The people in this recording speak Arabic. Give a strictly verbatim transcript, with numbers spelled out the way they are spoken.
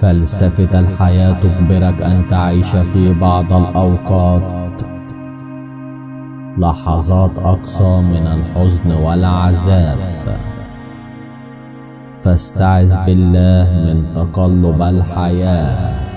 فلسفة الحياة تجبرك أن تعيش في بعض الأوقات لحظات أقصى من الحزن والعذاب، فاستعذ بالله من تقلب الحياة.